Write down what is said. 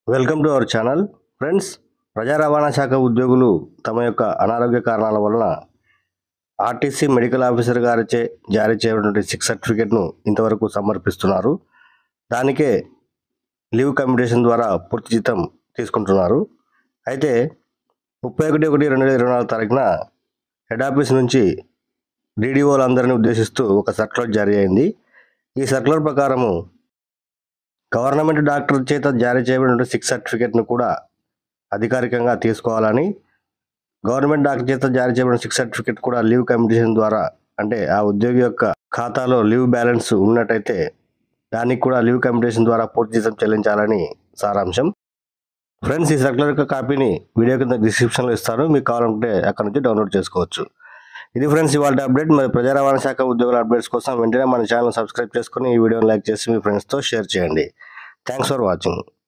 Welcome to our channel friends. ప్రజా రవాణా శాఖ ఉద్యోగులు తమ యొక్క అనారోగ్య కారణాల వలన ఆర్టీసీ మెడికల్ ఆఫీసర్ గారిచే జారీ చేయబడినటువంటి 6 సర్టిఫికేట్ను ఇంతవరకు సమర్పిస్తున్నారు. దానికే లీవ్ కమ్యూటేషన్ ద్వారా పూర్తి జీతం తీసుకుంటున్నారు. అయితే 31/1/2024 తారీఖున హెడ్ ఆఫీస్ నుంచి డీడీఓలందరినీ ఉద్దేశిస్తూ ఒక సర్క్యులర్ జారీ అయింది. ఈ సర్క్యులర్ ప్రకారము గవర్నమెంట్ డాక్టర్ చేత జారీ చేయబడిన 6 సర్టిఫికేట్ను కూడా అధికారికంగా తీసుకోవాలని, గవర్నమెంట్ డాక్టర్ చేత జారీ చేయబడిన 6 సర్టిఫికేట్ కూడా లీవ్ కమ్యూటేషన్ ద్వారా, అంటే ఆ ఉద్యోగి యొక్క ఖాతాలో లీవ్ బ్యాలెన్స్ ఉన్నట్టయితే దానికి కూడా లీవ్ కమ్యూటేషన్ ద్వారా పూర్తి జీతం చెల్లించాలని సారాంశం. ఫ్రెండ్స్, ఈ సర్క్యులర్ యొక్క కాపీని వీడియో కింద డిస్క్రిప్షన్లో ఇస్తాను, మీకు కావాలంటే అక్కడ నుంచి డౌన్లోడ్ చేసుకోవచ్చు. ఇది ఫ్రెండ్స్ ఇవాళ అప్డేట్. మరి ప్రజా రవాణా శాఖ ఉద్యోగుల అప్డేట్స్ కోసం వెంటనే మన ఛానల్ సబ్స్క్రైబ్ చేసుకుని ఈ వీడియోని లైక్ చేసి మీ ఫ్రెండ్స్తో షేర్ చేయండి. Thanks for watching.